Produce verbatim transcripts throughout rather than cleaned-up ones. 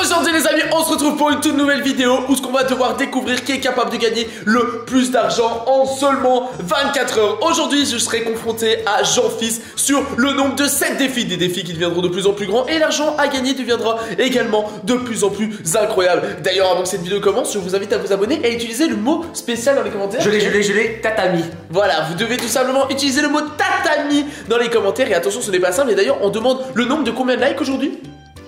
Aujourd'hui les amis, on se retrouve pour une toute nouvelle vidéo où ce qu'on va devoir découvrir qui est capable de gagner le plus d'argent en seulement vingt-quatre heures. Aujourd'hui je serai confronté à Jean-Fils sur le nombre de sept défis, des défis qui deviendront de plus en plus grands et l'argent à gagner deviendra également de plus en plus incroyable. D'ailleurs avant que cette vidéo commence, je vous invite à vous abonner et à utiliser le mot spécial dans les commentaires. Je l'ai, je l'ai, je l'ai, tatami. Voilà, vous devez tout simplement utiliser le mot tatami dans les commentaires et attention ce n'est pas simple et d'ailleurs on demande le nombre de combien de likes aujourd'hui?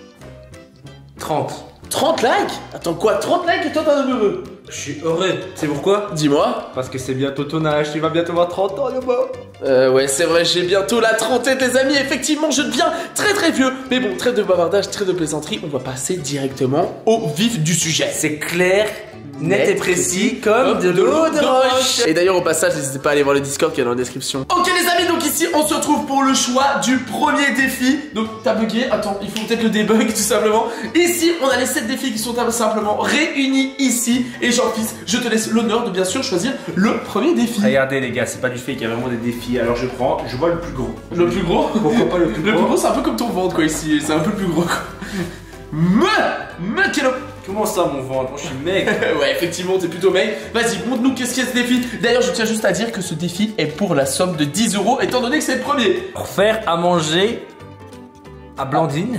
trente. trente likes? Attends quoi? trente likes et toi t'en as heureux? Je suis heureux. C'est pourquoi? Dis-moi. Parce que c'est bientôt ton âge, tu vas bientôt avoir trente ans, Yobo. Euh ouais c'est vrai, j'ai bientôt la trentaine les amis, effectivement je deviens très très vieux. Mais bon, trêve de bavardage, trêve de plaisanterie, on va passer directement au vif du sujet. C'est clair, net et précis comme de l'eau de roche. Et d'ailleurs au passage n'hésitez pas à aller voir le Discord qui est dans la description. Ok les amis, donc ici on se retrouve pour le choix du premier défi. Donc t'as bugué, attends il faut peut-être le debug tout simplement. Ici on a les sept défis qui sont simplement réunis ici. Et Jean-Fils, je te laisse l'honneur de bien sûr choisir le premier défi. Regardez les gars, c'est pas du fait qu'il y a vraiment des défis. Alors je prends, je vois le plus gros. Le plus gros? Pourquoi pas le plus gros? Le plus gros c'est un peu comme ton ventre quoi ici, c'est un peu plus gros quoi. Me Me quel... Comment ça mon ventre? Moi je suis mec. Ouais effectivement t'es plutôt mec. Vas-y montre-nous qu'est-ce qu'il y a ce défi. D'ailleurs je tiens juste à dire que ce défi est pour la somme de dix euros étant donné que c'est le premier. Pour faire à manger à Blandine.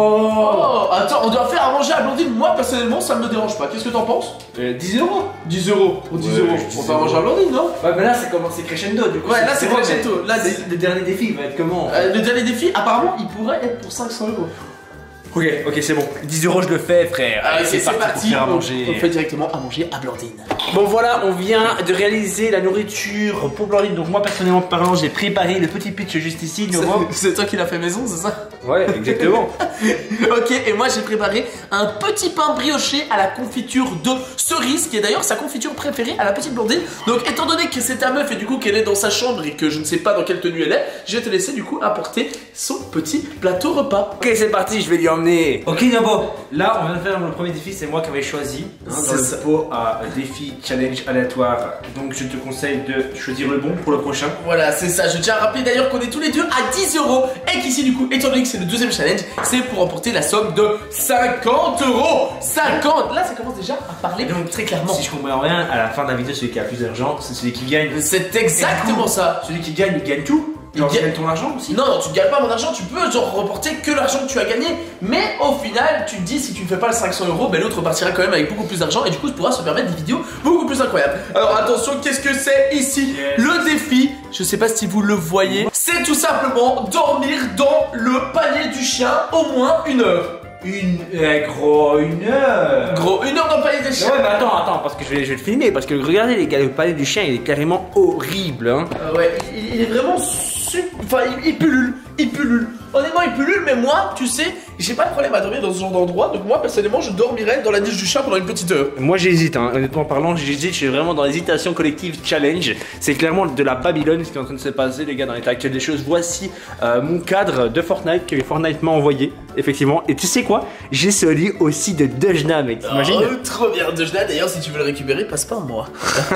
Oh attends, on doit faire à manger à Blandine. Moi personnellement ça me dérange pas. Qu'est-ce que t'en penses? euh, dix euros. dix euros. Pour dix euros. On fait à manger à Blandine non? Ouais mais là c'est comment, c'est crescendo du coup. Ouais là c'est crescendo. Là le dernier défi il va être comment? euh, Le dernier défi apparemment il pourrait être pour cinq cents euros. Ok, ok, c'est bon. dix euros, je le fais, frère. Allez, c'est parti. parti pour faire à manger. On, on fait directement à manger à Blandine. Bon, voilà, on vient de réaliser la nourriture pour Blandine. Donc, moi, personnellement parlant, j'ai préparé le petit pitch juste ici. C'est toi qui l'as fait maison, c'est ça? Ouais, exactement. Ok, et moi, j'ai préparé un petit pain brioché à la confiture de cerise, qui est d'ailleurs sa confiture préférée à la petite Blandine. Donc, étant donné que c'est ta meuf et du coup qu'elle est dans sa chambre et que je ne sais pas dans quelle tenue elle est, je vais te laisser du coup apporter son petit plateau repas. Ok, c'est parti, je vais lui emmener. Ok, Nabo, là on vient de faire le premier défi, c'est moi qui avais choisi hein, dans le pot à défi challenge aléatoire. Donc je te conseille de choisir le bon pour le prochain. Voilà, c'est ça. Je tiens à rappeler d'ailleurs qu'on est tous les deux à dix euros et qu'ici du coup, étant donné que c'est le deuxième challenge, c'est pour remporter la somme de cinquante euros. cinquante. Là, ça commence déjà à parler donc très clairement. Si je comprends rien, à la fin de la vidéo, celui qui a plus d'argent, c'est celui qui gagne. C'est exactement ça. Celui qui gagne, il gagne tout. Genre, tu gagnes ton argent aussi? Non, non, tu gagnes pas mon argent, tu peux genre remporter que l'argent que tu as gagné. Mais au final, tu te dis, si tu ne fais pas le cinq cents euros, ben l'autre partira quand même avec beaucoup plus d'argent et du coup, tu pourras se permettre des vidéos beaucoup plus incroyables. Alors attention, qu'est-ce que c'est ici? Yes. Le défi, je sais pas si vous le voyez, c'est tout simplement dormir dans le panier du chien au moins une heure. Une... Eh, gros, une heure. Gros, une heure dans le panier des chiens. Ouais mais attends, attends, parce que je vais, je vais le filmer. Parce que regardez les gars, le panier du chien, il est carrément horrible hein. euh, Ouais, il, il est vraiment super... Enfin, il, il pullule, il pullule. Honnêtement, il pullule, mais moi, tu sais, j'ai pas de problème à dormir dans ce genre d'endroit. Donc moi, personnellement, je dormirais dans la niche du chien pendant une petite heure. Moi, j'hésite, hein. Honnêtement parlant, j'hésite. Je suis vraiment dans l'hésitation collective challenge. C'est clairement de la Babylone ce qui est en train de se passer, les gars, dans l'état actuel des choses. Voici euh, mon cadre de Fortnite que Fortnite m'a envoyé, effectivement. Et tu sais quoi? J'ai celui aussi de Dejna, mec. T'imagines? Oh, trop bien, Dejna. D'ailleurs, si tu veux le récupérer, passe pas en moi.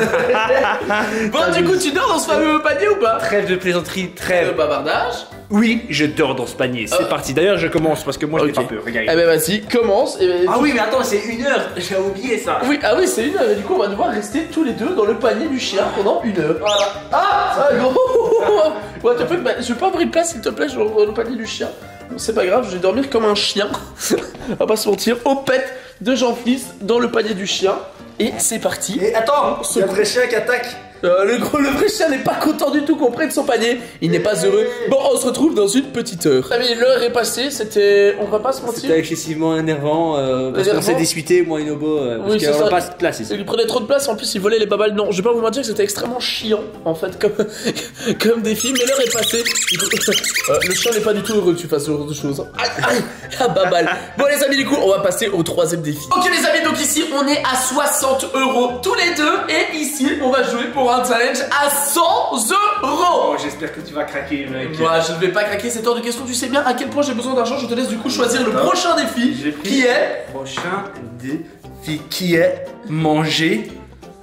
Bon, du coup, tu dors dans ce fameux panier ou pas? Trêve de plaisanterie, trêve de bavardage. Oui, je dors dans ce panier. C'est euh... parti. D'ailleurs, je commence parce que moi, okay. je n'ai pas peur. Regarde. Eh ben, vas-y, commence. Et ah oui, mais attends, c'est une heure. J'ai oublié ça. Oui, ah oui, c'est une heure. Et du coup, on va devoir rester tous les deux dans le panier du chien pendant une heure. Voilà. Ah, ah ouais, t'as fait, bah, je peux avoir une place, s'il te plaît, dans le panier du chien. Bon, c'est pas grave, je vais dormir comme un chien. On va pas se mentir. Au pet de Jean-Fils dans le panier du chien. Et c'est parti. Et attends, il y a le vrai chien qui attaque. Euh, le gros, le vrai chien n'est pas content du tout qu'on prenne son panier. Il n'est pas heureux. Bon, on se retrouve dans une petite heure. Ah mais l'heure est passée, c'était... On va pas se mentir. C'était excessivement énervant, euh, parce qu'on s'est disputé, moi et Nobo, euh, parce oui, qu'on n'a pas de place ici. Il prenait trop de place, en plus il volait les babales. Non, je vais pas vous mentir que c'était extrêmement chiant, en fait, comme, comme défi. Mais l'heure est passée. euh, Le chien n'est pas du tout heureux que tu fasses ce genre de choses. Aïe, aïe, la babale. Bon les amis, du coup, on va passer au troisième défi. Ok les amis, donc ici, on est à soixante euros tous les deux. Et ici, on va jouer pour un challenge à cent euros. Oh, j'espère que tu vas craquer, mec. Moi, je ne vais pas craquer, c'est hors de question. Tu sais bien à quel point j'ai besoin d'argent. Je te laisse du coup choisir le prochain défi. Qui est prochain défi qui est manger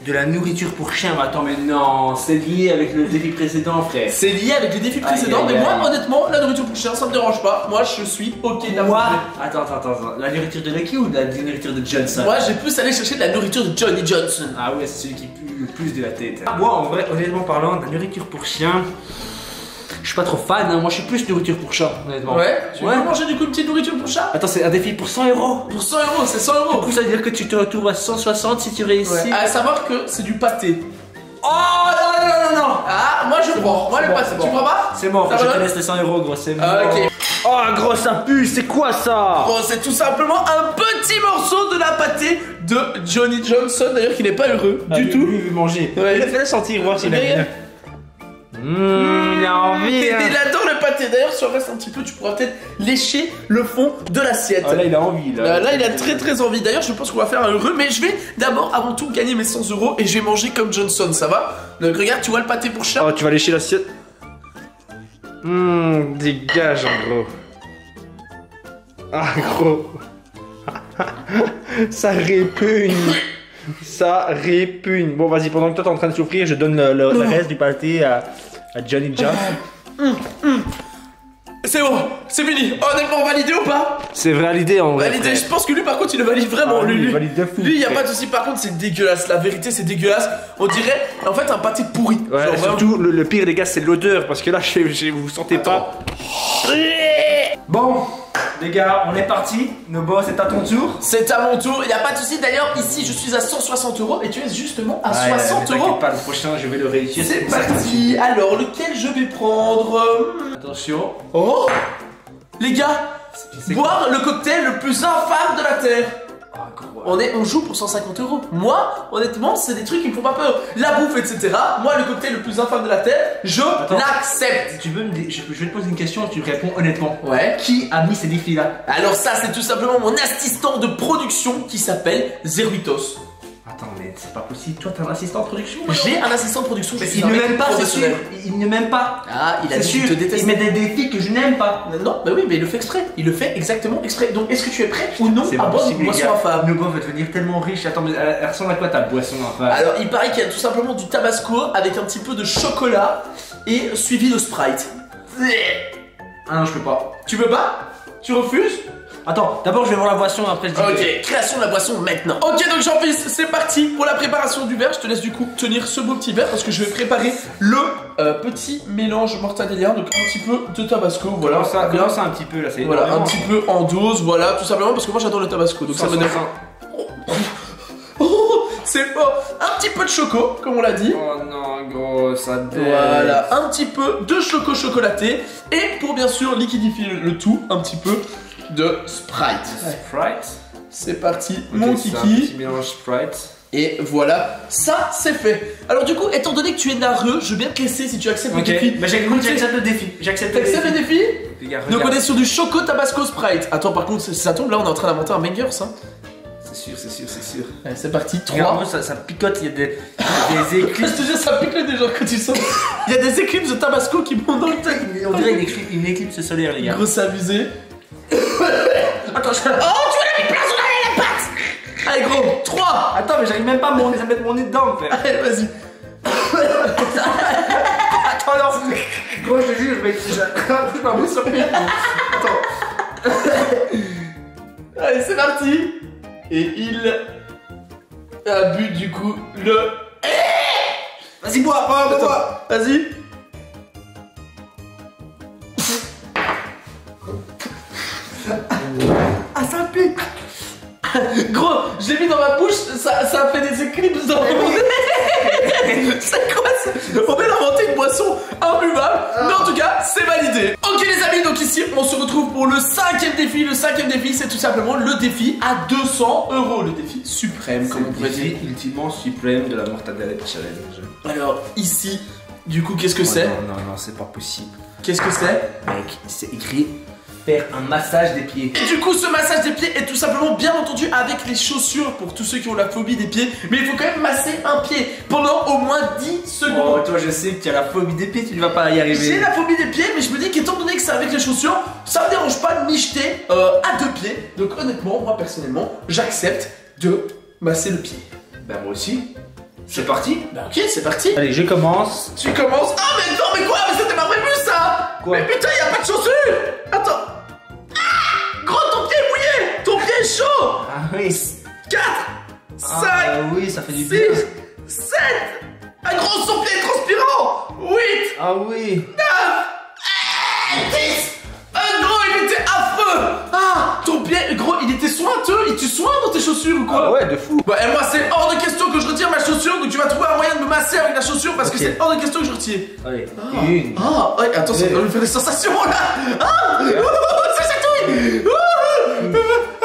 De la nourriture pour chien, mais attends, mais non, c'est lié avec le défi précédent, frère. C'est lié avec les défis précédents, mais moi, honnêtement, la nourriture pour chien, ça me dérange pas. Moi, je suis ok d'avoir. Attends, attends, attends, attends. La nourriture de Lucky ou la nourriture de Johnson? Moi, j'ai plus allé chercher de la nourriture de Johnny Johnson. Ah ouais, c'est celui qui pue le plus de la tête. Ah, moi, en vrai, honnêtement parlant, de la nourriture pour chien, je suis pas trop fan, hein. Moi je suis plus nourriture pour chat, honnêtement. Ouais, tu ouais. veux manger du coup une petite nourriture pour chat? Attends, c'est un défi pour cent euros. Pour cent euros, c'est cent euros. Du coup, ça veut dire que tu te retrouves à cent soixante si tu réussis. Ouais. À savoir que c'est du pâté. Oh non, non, non, non. Ah, moi je prends. Moi le bon, pâté, bon. tu prends pas? C'est bon, ça je va te laisse les cent euros, gros, c'est ah, bon. ok. Oh, gros, ça pue, c'est quoi ça? Bon, c'est tout simplement un petit morceau de la pâté de Johnny Johnson, d'ailleurs qui n'est pas heureux ah, du lui, tout. Lui, il veut manger. Ouais. Fais-le sentir, voir s'il a Mais- bien. Mmh, il a envie. Hein. Il adore le pâté. D'ailleurs, si on reste un petit peu, tu pourras peut-être lécher le fond de l'assiette. Ah, là, il a envie. Là, Là, là, il a très très envie. D'ailleurs, je pense qu'on va faire un heureux, mais je vais d'abord, avant tout, gagner mes cent euros et je vais manger comme Johnson, ça va? Donc, regarde, tu vois le pâté pour chat? Oh, tu vas lécher l'assiette. Hum, dégage, en gros. Ah, gros. Ça répugne. Ça répugne. Bon, vas-y, pendant que toi t'es en train de souffrir, je donne le, le- le reste du pâté à, à Johnny John. C'est bon, c'est fini. Honnêtement, validé ou pas? C'est validé en vrai. Validé. frère. Je pense que lui, par contre, il le valide vraiment. Ah, lui, lui, il lui, valide de fou, lui, y a frère. pas de souci. Par contre, c'est dégueulasse. La vérité, c'est dégueulasse. On dirait, en fait, un pâté pourri. Ouais, Genre, vraiment. surtout le, le pire, les gars, c'est l'odeur parce que là, je, je- vous sentez pas. Bon, les gars, on est parti. Nos boss, c'est à ton tour. C'est à mon tour. Il y a pas de souci. D'ailleurs, ici, je suis à cent soixante euros et tu es justement à soixante euros. Pas le prochain, je vais le réussir. C'est parti. Alors, lequel je vais prendre? Attention. Oh, les gars, C'est boire le cocktail le plus infâme de la terre. Ah, gros. On, est, on joue pour cent cinquante euros. Moi, honnêtement, c'est des trucs qui me font pas peur. La bouffe, et cetera. Moi, le cocktail le plus infâme de la terre, je Attends. l'accepte. Tu veux me dire- je, je vais te poser une question, tu réponds honnêtement. Ouais. Qui a mis ces défis là? Alors ça, c'est tout simplement mon assistant de production qui s'appelle Zeruitos. Attends, mais c'est pas possible. Toi, t'es un assistant de production? J'ai un assistant de production. je Mais suis il un ne mec m'aime pas, c'est sûr. professionnel. Il ne m'aime pas. Ah, il a C'est dit qu'il sûr. te déteste. Il met des défis que je n'aime pas. Non, bah oui, mais il le fait exprès. Il le fait exactement exprès. Donc, est-ce que tu es prêt ou non C'est à pas boire une possible, les boisson gars. infâme? Nos boss va devenir tellement riche. Attends, mais elle, elle ressemble à quoi ta boisson infâme? Alors, il paraît qu'il y a tout simplement du tabasco avec un petit peu de chocolat et suivi de Sprite. Ah non, je peux pas. Tu veux pas? Tu refuses? Attends, d'abord je vais voir la boisson, après je dis. Ok, création de la boisson maintenant. Ok, donc Jean-Fils, c'est parti pour la préparation du verre. Je te laisse du coup tenir ce beau petit verre parce que je vais préparer le euh, petit mélange mortadella. Donc un petit peu de tabasco, voilà. Voilà, ça Bien. commence un petit peu là, c'est Voilà, un petit peu en dose, voilà, tout simplement parce que moi j'adore le tabasco. Donc ça me donne. Oh, c'est fort. Un petit peu de choco, comme on l'a dit. Oh non, gros, ça dégue. Voilà, un petit peu de choco chocolaté. Et pour bien sûr liquidifier le tout, un petit peu de Sprite. Sprite. C'est parti, Ok, mon c'est un kiki. petit mélange Sprite. Et voilà, ça c'est fait. Alors du coup, étant donné que tu es narreux, je veux bien te laisser si tu acceptes Ok, le défi. bah j'accepte j'accepte le défi. J'accepte le T'acceptes le défi. défi? Les gars, Donc on regarde. est sur du choco tabasco Sprite. Attends, par contre, si ça tombe là, on est en train d'inventer un banger, ça. C'est sûr, c'est sûr, c'est sûr. Allez, c'est parti, Regarde, trois. moi, ça, ça picote, il y a des, des éclipses. Je te jure, ça pique le déjà quand tu sens. Il y a des éclipses de tabasco qui montent dans le tête. On dirait une éclipse, une éclipse solaire, les gars. Gros, c'est abusé. Attends, je... Oh, tu vas la mettre place, on a la patte. Allez, gros, trois. Attends, mais j'arrive même pas à, mon... à mettre mon nez dedans, frère. Allez, vas-y. Attends, non. Gros, je te jure, mec, j'ai un peu ma sur Attends. Allez, c'est parti. Et il a bu du coup le. Vas-y, bois, bois, bois, bois. Vas-y. Ah, ça pique. Gros, je l'ai mis dans ma bouche, ça, ça a fait des éclipses dans mon nez. C'est quoi ça? On vient d'inventer une boisson imbuvable, mais en tout cas, c'est validé. Ok les amis, donc ici, on se retrouve pour le cinquième défi. Le cinquième défi, c'est tout simplement le défi à deux cents euros. Le défi suprême, comme on pourrait dire. ultimement suprême de la Mortadella Challenge. Alors, ici, du coup, qu'est-ce que c'est? Non, non, non, c'est pas possible. Qu'est-ce que c'est? Mec, c'est écrit faire un massage des pieds. Et du coup, ce massage des pieds est tout simplement bien entendu avec les chaussures pour tous ceux qui ont la phobie des pieds. Mais il faut quand même masser un pied pendant au moins dix Oh, secondes. toi, je sais que tu as la phobie des pieds, tu ne vas pas y arriver. J'ai la phobie des pieds, mais je me dis qu'étant donné que c'est avec les chaussures, ça me dérange pas de m'y jeter euh, à deux pieds. Donc honnêtement, moi personnellement, j'accepte de masser le pied. Bah, moi aussi. C'est parti. Bah ok, c'est parti. Allez, je commence. Tu commences. Ah mais non, mais quoi? Mais c'était pas prévu ça. Quoi? Mais putain, y a pas de chaussures. Attends. Ah, gros, ton pied est mouillé. Ton pied est chaud. Ah oui. quatre, Ah cinq, oui, ça fait du bien. six, sept. Un gros, son pied est transpirant. huit, Ah oui. neuf, dix. Un gros, il était affreux. Ah, ton pied, gros, il était sointeux. Il tu soins dans tes chaussures ou quoi? Ah ouais, de fou. Bah et moi c'est hors de question que je retire ma chaussure, donc tu vas trouver un moyen de me masser avec la chaussure parce Ok. que c'est hors de question que je retire. Allez, Ah, une. ah ouais, attends, ça Deux. va me faire des sensations là. Ah, ouh, ça chatouille. Ouh.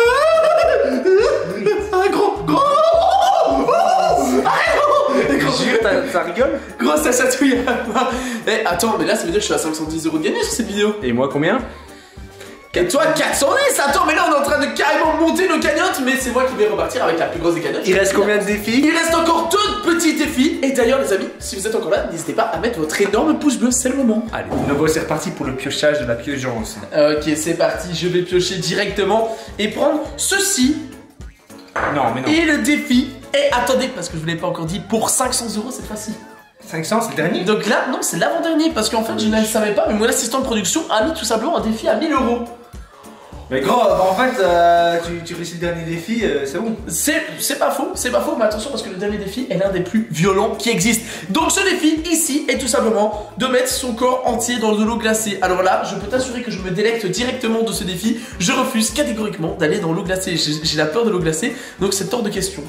Ah gros, gros. Ouh. Arrête, gros. Jure, t'as- ça rigole? Gros, ça chatouille. Eh attends, mais là ça veut dire que je suis à cinq cent dix euros de gagné sur cette vidéo. Et moi, combien? Et toi quatre cent dix. Attends, mais là on est en train de carrément monter nos cagnottes, mais c'est moi qui vais repartir avec la plus grosse des cagnottes. Il reste combien de défis? Il reste encore deux petits défis. Et d'ailleurs les amis, si vous êtes encore là, n'hésitez pas à mettre votre énorme pouce bleu, c'est le moment. Allez, Nobo, c'est reparti pour le piochage de la piochance. Ok, c'est parti, je vais piocher directement et prendre ceci. Non, mais non. Et le défi est, attendez, parce que je vous l'ai pas encore dit, pour cinq cents euros cette fois-ci. cinq cents, c'est le dernier? Donc là, non, c'est l'avant-dernier, parce qu'en fait, je ne le savais pas, mais mon assistant de production a mis tout simplement un défi à mille euros. Mais gros, en fait, euh, tu, tu réussis le dernier défi, euh, c'est bon. C'est c'est pas faux, c'est pas faux, mais attention parce que le dernier défi est l'un des plus violents qui existent. Donc ce défi ici est tout simplement de mettre son corps entier dans de l'eau glacée. Alors là, je peux t'assurer que je me délecte directement de ce défi. Je refuse catégoriquement d'aller dans l'eau glacée. J'ai j'ai la peur de l'eau glacée, donc c'est hors de question.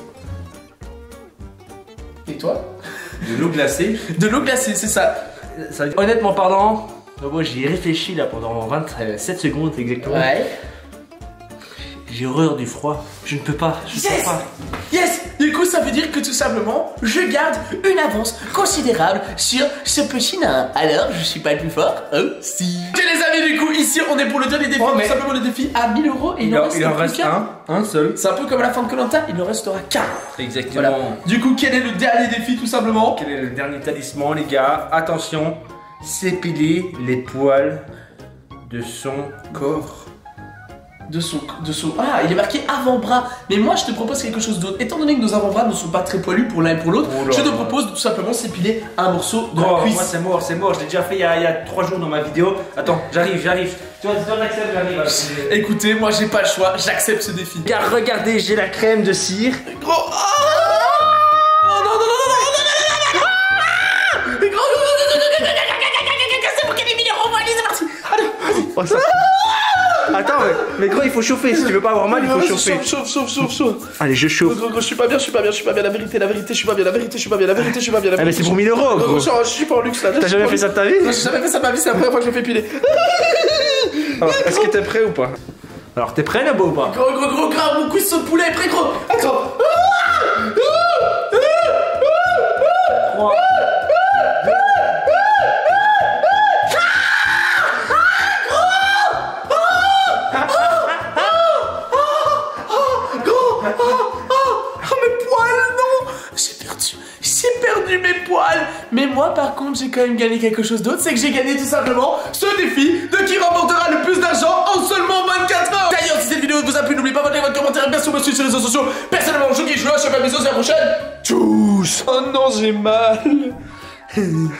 Et toi? De l'eau glacée. De l'eau glacée, c'est ça. Ça veut dire- Honnêtement parlant, Nobo, j'y ai réfléchi là pendant vingt-sept secondes exactement. Ouais. J'ai horreur du froid. Je ne peux pas. Je ne Yes! peux pas. Yes! Du coup, ça veut dire que tout simplement, je garde une avance considérable sur ce petit nain. Alors, je suis pas le plus fort? Oh, si. Ok, les amis, du coup, ici, on est pour le dernier défi. Oh, mais- Tout simplement le défi à mille euros et il, Il, en en, reste, il en plus reste qu'un. un, un seul. C'est un peu comme à la fin de Koh-Lanta, il ne restera qu'un. Exactement. Voilà. Du coup, quel est le dernier défi, tout simplement? Quel est le dernier talisman, les gars? Attention, s'épiler les poils de son corps. De son, de son... Ah, il est marqué avant-bras. Mais moi, je te propose quelque chose d'autre. Étant donné que nos avant-bras ne sont pas très poilus pour l'un et pour l'autre, Oh là je te là. propose de tout simplement s'épiler un morceau de Oh, la cuisse. moi c'est mort, c'est mort, je l'ai déjà fait il y, a, il y a trois jours dans ma vidéo. Attends, j'arrive, j'arrive. Tu vois, tu vois, Axel, j'arrive. alors. Écoutez, moi, j'ai pas le choix, j'accepte ce défi. Car regardez, j'ai la crème de cire. Gros. Oh non, non, non, non, non, non, non, non, non, non. Mais gros. C'est pour gagner mille euros, allez, c'est parti. Allez, vas-y. Oh, ça- Attends, mais, mais gros, il faut chauffer. Si tu veux pas avoir mal, il faut Vas-y, chauffer. Chauffe, chauffe, chauffe, chauffe, chauffe. Allez, je chauffe. Gros, gros, je suis pas bien, je suis pas bien, je suis pas bien. La vérité, la vérité, je suis pas bien, la vérité, je suis pas bien, la vérité, je suis pas bien. La Ah, mais vérité, c'est pour mille euros, Gros, gros. je suis- je suis pas en luxe là. T'as jamais fait ça de ta vie? Non, j'ai jamais fait ça de ma vie, c'est la première fois que je me fais piler. Alors, est-ce que t'es prêt ou pas? Alors, t'es prêt, Nobo, ou pas? Gros, gros, gros, grave, mon cuisse de poulet est prêt, gros. Attends. trois. Gros. Ah, ah, ah, mes poils, non. J'ai perdu, j'ai perdu mes poils. Mais moi, par contre, j'ai quand même gagné quelque chose d'autre. C'est que j'ai gagné tout simplement ce défi de qui remportera le plus d'argent en seulement vingt-quatre heures. D'ailleurs, si cette vidéo vous a plu, n'oubliez pas de mettre votre commentaire et bien sûr me suivre sur les réseaux sociaux. Personnellement, je kiffe, je lâche, je fais un bisou, à la prochaine. Tchuss. Oh non, j'ai mal.